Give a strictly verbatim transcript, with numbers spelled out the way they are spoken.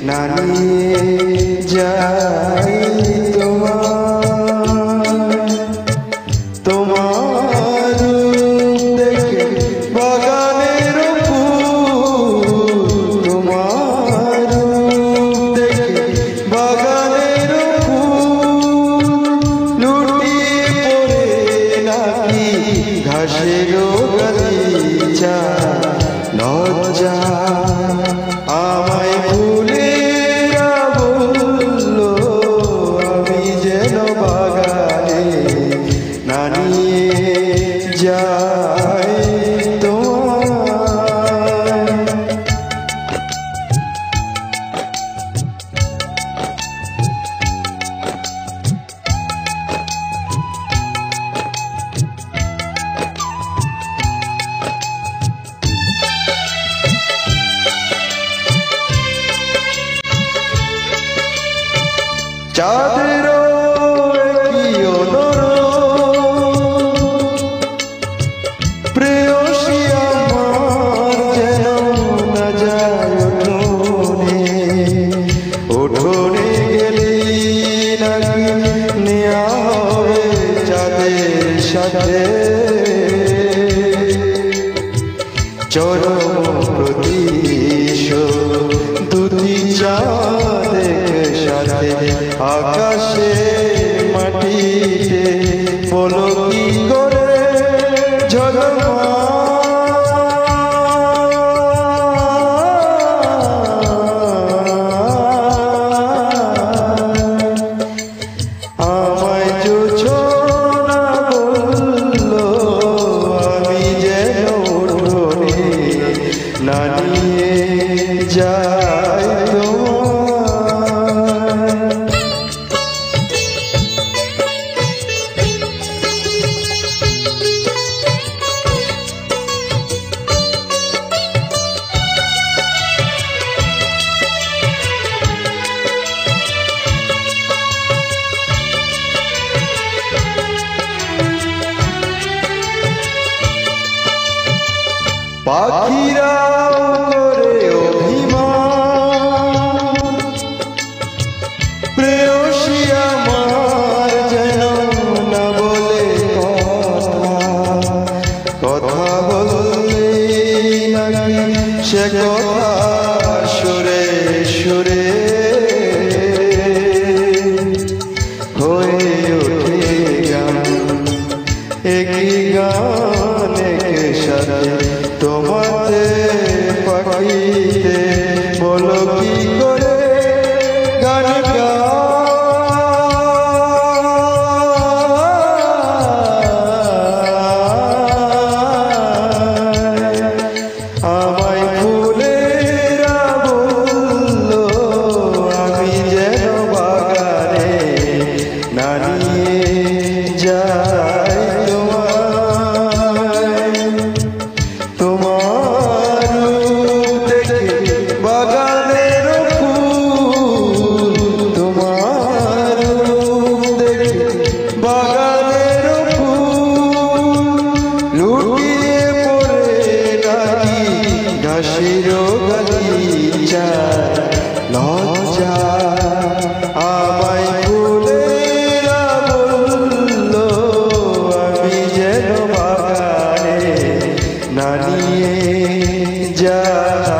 না নিয়ে যাই তোমার তোমার দেখে বাগানের ফুল তোমার দেখে বাগানের ফুল লুটিয়ে পড়ে নাকি ঘাসের গালিচা লজ্জা আমায় ফুলেরা বললো আমি যেন বাগানে না নিয়ে যাই তোমায়। চাঁদের কি প্রেয়সী আমার যেন না যায় উঠোনে উঠোনে গেলেই নাকি নেয়া হবে চাঁদের সাথে চরম প্রতিশোধ দুটি চাঁদের সাথে আকাশে মাটিতে বলো কি করে ঝলমা আমায় জোছনা বললো আমি যেন উঠোনে না নিয়ে যাই পাখিরা করে অভিমান প্রেয়সী আমার যেন না বলে কথা কথা বললে নাকি সে কথা সুরে সুরে হয়ে ওঠে গান একই গান এক সাথে তোমাতে পাখিতে বলো কি করে গান আমায় ফুলেরা বললো আমি যেন বাগানে না নিয়ে যাই তোমার দেখে বাগানের ফুল তোমার দেখে বাগানের ফুল লুটিয়ে পড়ে নাকি ঘাসের গালিচা লজ্জা আমায় ফুলেরা বললো আমি যেন বাগানে না নিয়ে যা।